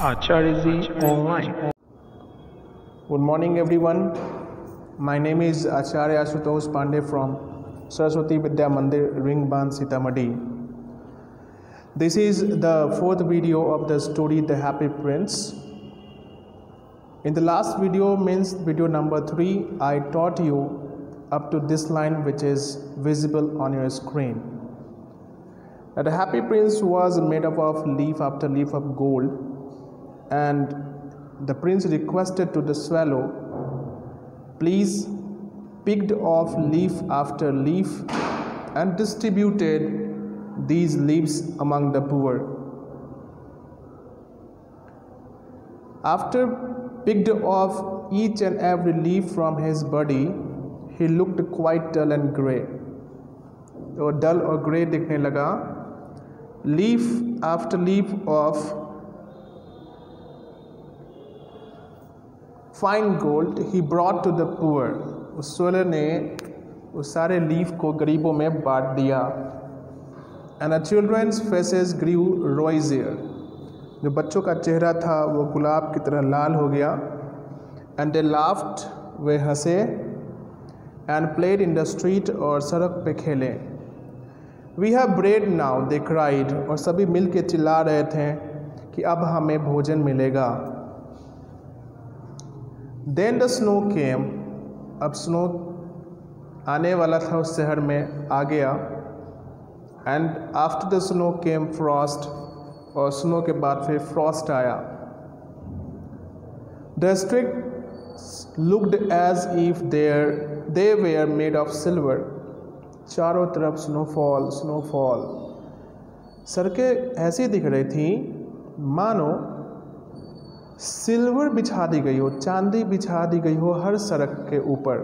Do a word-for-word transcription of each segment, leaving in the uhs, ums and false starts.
Acharya Online. Good morning everyone. My name is Acharya Ashutosh Pandey from Saraswati Vidya Mandir, Ringban, Sitamarhi. This is the fourth video of the story The Happy Prince. In the last video, means video number three, I taught you up to this line which is visible on your screen. Now, the Happy Prince was made up of leaf after leaf of gold, and the prince requested to the swallow, please picked off leaf after leaf and distributed these leaves among the poor. After picked off each and every leaf from his body, he looked quite dull and grey. वो dull और grey दिखने लगा. Leaf after leaf of fine gold he brought to the poor. उस swallow ने उस सारे leaf को गरीबों में बांट दिया. And the children's faces grew rosier. जो बच्चों का चेहरा था वो गुलाब की तरह लाल हो गया. एंड दे लाफ्ड, वे हंसे. And played in the street, और सड़क पे खेले. We have bread now, they cried. और सभी मिल के चिल्ला रहे थे कि अब हमें भोजन मिलेगा. Then the snow came. अब स्नो आने वाला था उस शहर में, आ गया. And after the snow came frost. और स्नो के बाद फिर फ्रॉस्ट आया. The street looked as if there they were made of silver. चारों तरफ स्नोफॉल स्नोफॉल. सड़कें ऐसी दिख रही थी मानो सिल्वर बिछा दी गई हो, चांदी बिछा दी गई हो हर सड़क के ऊपर,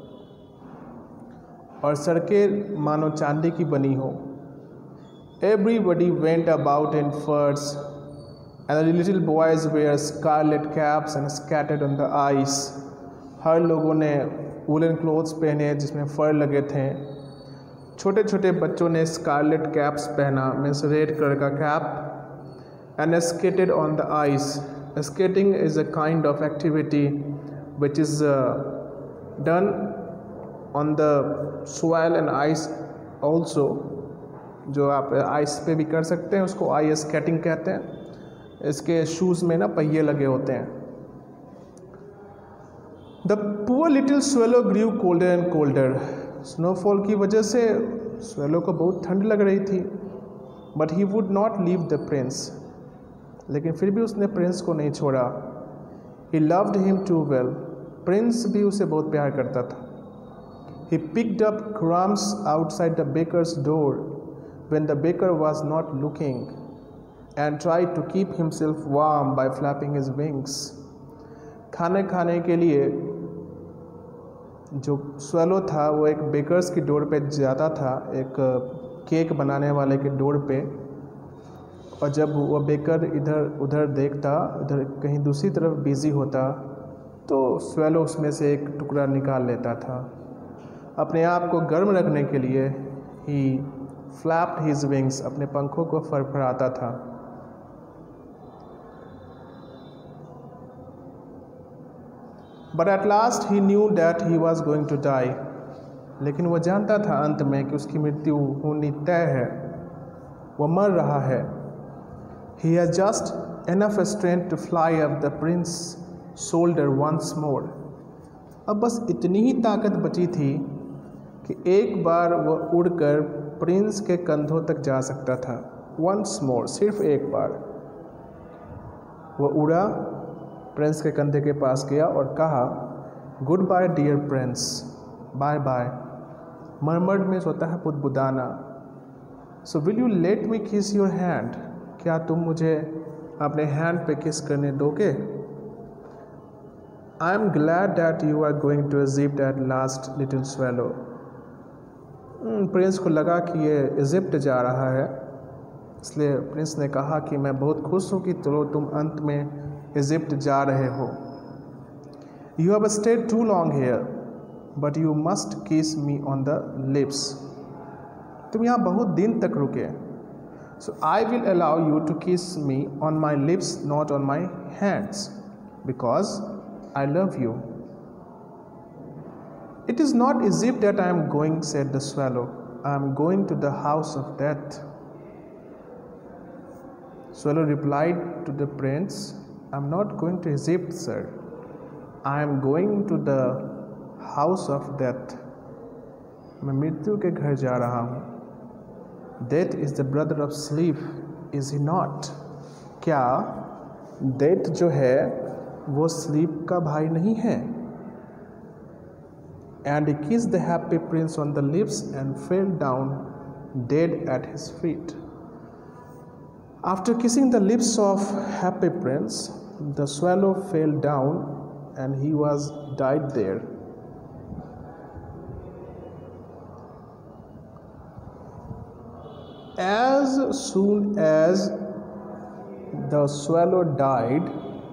और सड़कें मानो चांदी की बनी हो. Everybody went about in furs and the little boys wore scarlet caps and skated on the ice. हर लोगों ने वुलन क्लोथ्स पहने जिसमें फर लगे थे. छोटे छोटे बच्चों ने स्कारलेट कैप्स पहना, मीन्स रेड कलर का cap. And skated on the ice. Skating is a kind of activity which is uh, done on the soil and ice also. जो आप आइस पे भी कर सकते हैं, उसको आइस स्केटिंग कहते हैं. इसके शूज़ में ना पहिए लगे होते हैं. The poor little swallow grew colder and colder. Snowfall की वजह से swallow को बहुत ठंड लग रही थी. But he would not leave the prince. लेकिन फिर भी उसने प्रिंस को नहीं छोड़ा. He loved him too well. Prince भी उसे बहुत प्यार करता था. He picked up crumbs outside the baker's door when the baker was not looking and tried to keep himself warm by flapping his wings. खाने खाने के लिए जो स्वैलो था वो एक बेकर्स की डोर पे जाता था, एक केक बनाने वाले के डोर पे. और जब वह बेकर इधर उधर देखता, इधर कहीं दूसरी तरफ बिज़ी होता, तो स्वैलो उसमें से एक टुकड़ा निकाल लेता था. अपने आप को गर्म रखने के लिए ही फ्लैप्ड हिज विंग्स, अपने पंखों को फड़फड़ाता था. But at last he knew that he was going to die. लेकिन वह जानता था अंत में कि उसकी मृत्यु होनी तय है, वह मर रहा है. He had just enough strength to fly up the prince's shoulder once more. अब बस इतनी ही ताकत बची थी कि एक बार वह उड़कर प्रिंस के कंधों तक जा सकता था. Once more, सिर्फ एक बार. वह उड़ा, प्रिंस के कंधे के पास गया और कहा, goodbye dear prince. Bye bye. Murmured में होता है बुदबुदाना. So will you let me kiss your hand. क्या तुम मुझे अपने हैंड पे किस करने दोगे. I am glad that you are going to Egypt at last little swallow. Prince को लगा कि ये इजिप्ट जा रहा है, इसलिए प्रिंस ने कहा कि मैं बहुत खुश हूँ कि चलो तुम अंत में इजिप्ट जा रहे हो. You have stayed too long here but you must kiss me on the lips. तुम यहाँ बहुत दिन तक रुके, So I will allow you to kiss me on my lips, not on my hands, because I love you. It is not Egypt that I am going, said the swallow. I am going to the house of death. Swallow replied to the prince, I am not going to Egypt, sir. I am going to the house of death. मैं मृत्यु के घर जा रहा हूँ. Death is the brother of sleep, is he not? क्या death जो है वो sleep का भाई नहीं है? And he kissed the happy prince on the lips and fell down dead at his feet. After kissing the lips of happy prince, the swallow fell down and he was died there. As soon as the swallow died,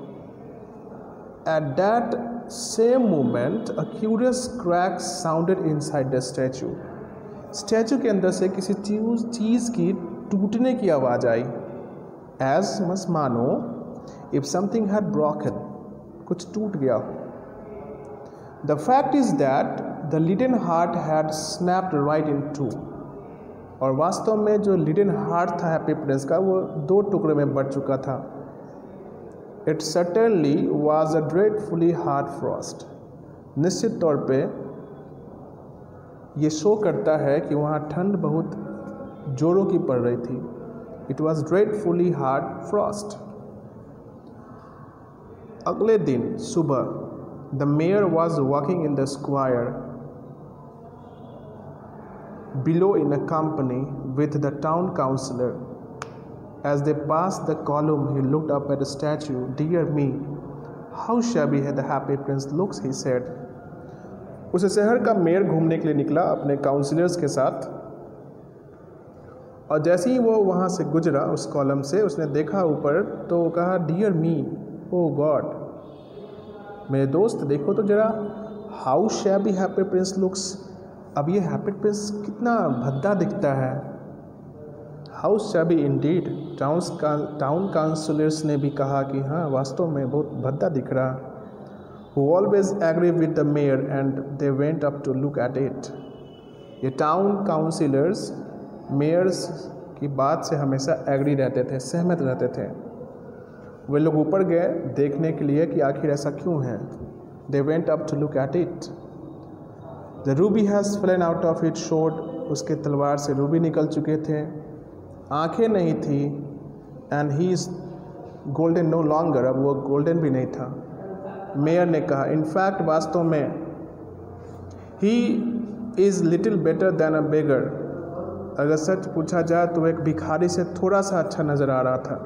at that same moment a curious crack sounded inside the statue. Statue के अंदर से किसी चीज चीज़ की टूटने की आवाज़ आई. As मस मानो if something had broken, कुछ टूट गया. The fact is that the leaden heart had snapped right in two. और वास्तव में जो लिडन हार्ट था हैप्पी प्रिंस का वो दो टुकड़े में बढ़ चुका था. It certainly was a dreadfully hard frost. निश्चित तौर पे ये शो करता है कि वहाँ ठंड बहुत जोरों की पड़ रही थी. It was dreadfully hard frost. अगले दिन सुबह the mayor was walking in the square below in a company with the town councillor. As they passed the column, he looked up at the statue. Dear me, how shabby the happy prince looks, he said. उस शहर का mayor घूमने के लिए निकला अपने councillors के साथ, और जैसे ही वो वहाँ से गुजरा उस कॉलम से, उसने देखा ऊपर तो कहा डियर मी, ओ गॉड, मेरे दोस्त देखो तो जरा, how shabby Happy Prince looks. अब ये हैप्पी प्रिंस कितना भद्दा दिखता है. How shabby indeed. Towns town councillors ने भी कहा कि हाँ वास्तव में बहुत भद्दा दिख रहा. Who always agree with the mayor and they went up to look at it. ये टाउन काउंसिलर्स मेयर्स की बात से हमेशा एग्री रहते थे, सहमत रहते थे. वे लोग ऊपर गए देखने के लिए कि आखिर ऐसा क्यों है. They went up to look at it. The ruby has fallen out of it sword. उसके तलवार से रूबी निकल चुके थे, आंखें नहीं थी. And he is golden no longer. अब वो गोल्डन भी नहीं था. मेयर ने कहा इनफैक्ट वास्तव में he is little better than a beggar. अगर सच पूछा जाए तो एक भिखारी से थोड़ा सा अच्छा नज़र आ रहा था.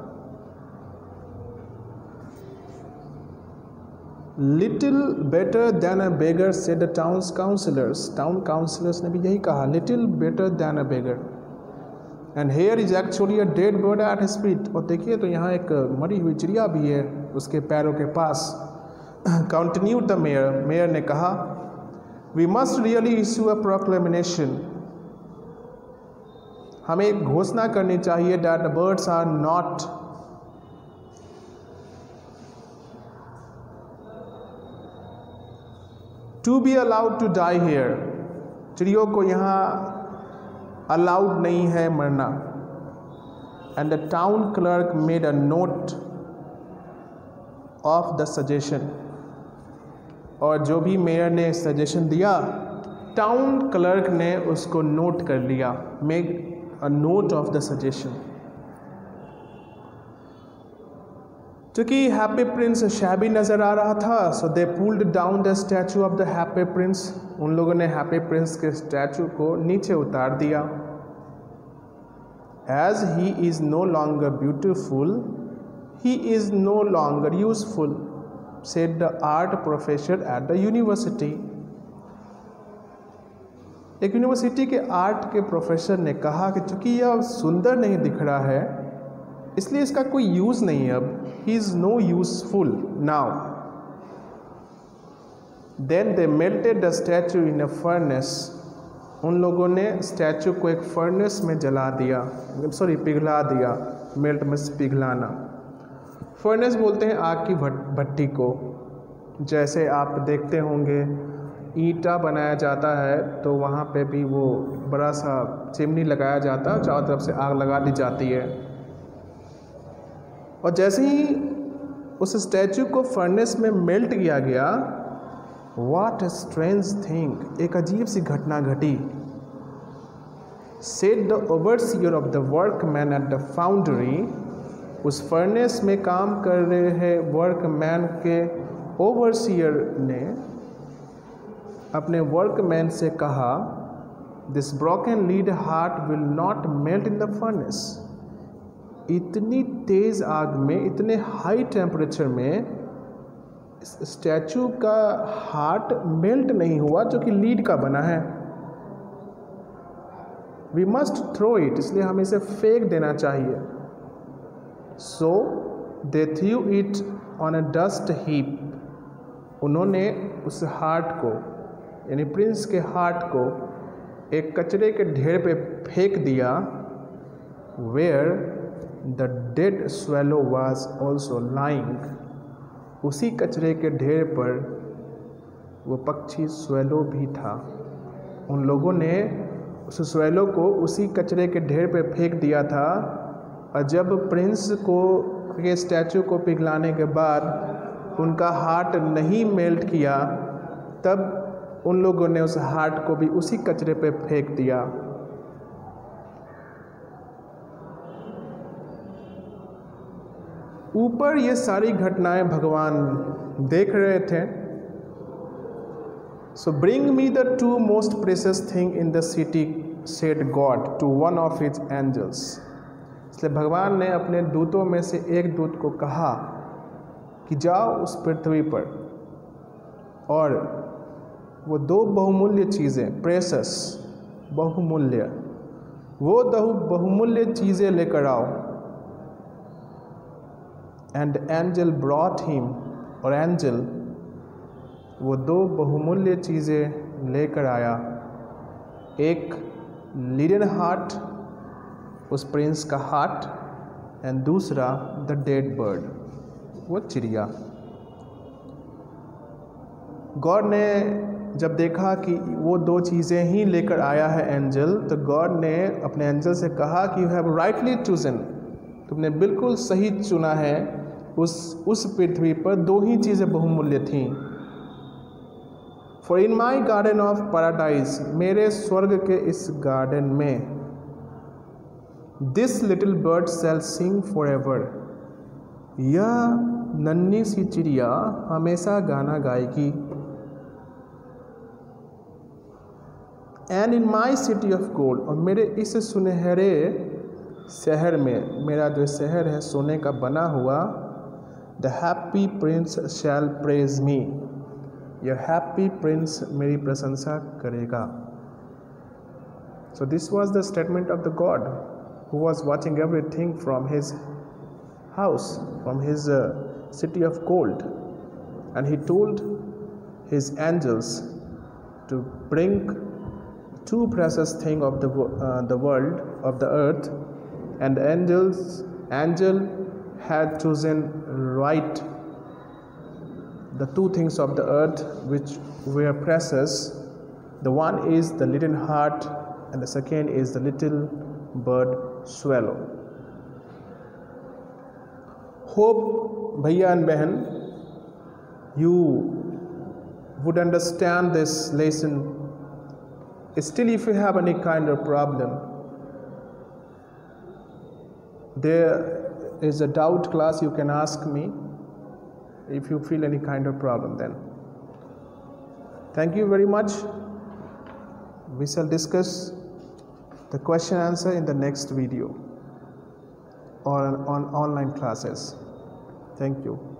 Little better than a beggar said the towns councillors. Town councillors ने भी यही कहा, little better than a beggar. And here is actually a dead bird at his feet. और देखिए तो यहाँ एक मरी हुई चिड़िया भी है उसके पैरों के पास. Continued the mayor. मेयर ने कहा we must really issue a proclamation. हमें एक घोषणा करनी चाहिए that the birds are not to be allowed to die here. चिड़ियों को यहाँ अलाउड नहीं है मरना. And the town clerk made a note of the suggestion. और जो भी मेयर ने सजेशन दिया टाउन क्लर्क ने उसको नोट कर लिया. Make a note of the suggestion. चूँकि हैप्पी प्रिंस शैबी नज़र आ रहा था, so they pulled down the statue of the Happy Prince. उन लोगों ने हैप्पी प्रिंस के स्टैचू को नीचे उतार दिया. As he is no longer beautiful, he is no longer useful, said the art professor at the university. एक university के आर्ट के प्रोफेसर ने कहा कि चूँकि यह सुंदर नहीं दिख रहा है इसलिए इसका कोई यूज़ नहीं है. अब he is no useful now. Then they melted the statue in a furnace उन लोगों ने स्टैचू को एक फर्नेस में जला दिया, सॉरी पिघला दिया, मेल्ट में पिघलाना। फर्नेस बोलते हैं आग की भट्टी को। जैसे आप देखते होंगे ईंटा बनाया जाता है तो वहाँ पे भी वो बड़ा सा चिमनी लगाया जाता है, चारों तरफ से आग लगा दी जाती है। और जैसे ही उस स्टैचू को फर्नेस में मेल्ट किया गया, व्हाट अ स्ट्रेंज थिंग, एक अजीब सी घटना घटी। Said the overseer of the workman at the foundry, उस फर्नेस में काम कर रहे हैं वर्कमैन के ओवरसीयर ने अपने वर्कमैन से कहा, this broken lead heart will not melt in the furnace. इतनी तेज़ आग में, इतने हाई टेम्परेचर में इस स्टैचू का हार्ट मेल्ट नहीं हुआ जो कि लीड का बना है। वी मस्ट थ्रो इट, इसलिए हमें इसे फेंक देना चाहिए। So they threw it on a dust heap, उन्होंने उस हार्ट को, यानी प्रिंस के हार्ट को एक कचरे के ढेर पे फेंक दिया। Where the dead swallow was also lying, उसी कचरे के ढेर पर वो पक्षी स्वेलो भी था। उन लोगों ने उस स्वेलो को उसी कचरे के ढेर पे फेंक दिया था। और जब प्रिंस को के स्टैचू को पिघलाने के बाद उनका हार्ट नहीं मेल्ट किया, तब उन लोगों ने उस हार्ट को भी उसी कचरे पे फेंक दिया। ऊपर ये सारी घटनाएं भगवान देख रहे थे। So bring me the two most precious thing in the city, said God to one of his angels. इसलिए भगवान ने अपने दूतों में से एक दूत को कहा कि जाओ उस पृथ्वी पर और वो दो बहुमूल्य चीज़ें, प्रेशस, बहुमूल्य, वो दो बहुमूल्य चीज़ें लेकर आओ। एंड एंजल ब्रॉट हिम, और एंजल वो दो बहुमूल्य चीज़ें लेकर आया। एक लिडन हार्ट, उस प्रिंस का हार्ट, एंड दूसरा द डेड बर्ड, वो चिड़िया। गॉड ने जब देखा कि वो दो चीज़ें ही लेकर आया है एंजल, तो गॉड ने अपने एंजल से कहा कि यू हैव राइटली चूजन, तुमने बिल्कुल सही चुना है। उस उस पृथ्वी पर दो ही चीज़ें बहुमूल्य थीं। For in my garden of paradise, मेरे स्वर्ग के इस गार्डन में, this little bird shall sing for ever, यह नन्ही सी चिड़िया हमेशा गाना गाएगी। And in my city of gold, और मेरे इस सुनहरे शहर में, मेरा जो शहर है सोने का बना हुआ, the Happy Prince shall praise me, यह हैप्पी प्रिंस मेरी प्रशंसा करेगा। So this was the statement of the God who was watching everything from his house, from his uh, city of gold. And he told his angels to bring two precious things of the, uh, the world, of the earth. And the angels, angel had chosen right the two things of the earth which were precious. The one is the little heart, and the second is the little bird swallow. Hope, भैया and बहन, you would understand this lesson. Still, if you have any kind of problem, there is a doubt class, you can ask me if you feel any kind of problem then. Thank you very much. We shall discuss the question answer in the next video or on online classes. Thank you.